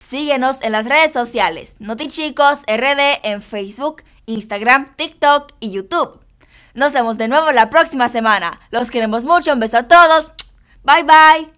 Síguenos en las redes sociales, NotiChicos RD en Facebook, Instagram, TikTok y YouTube. Nos vemos de nuevo la próxima semana. Los queremos mucho, un beso a todos. Bye bye.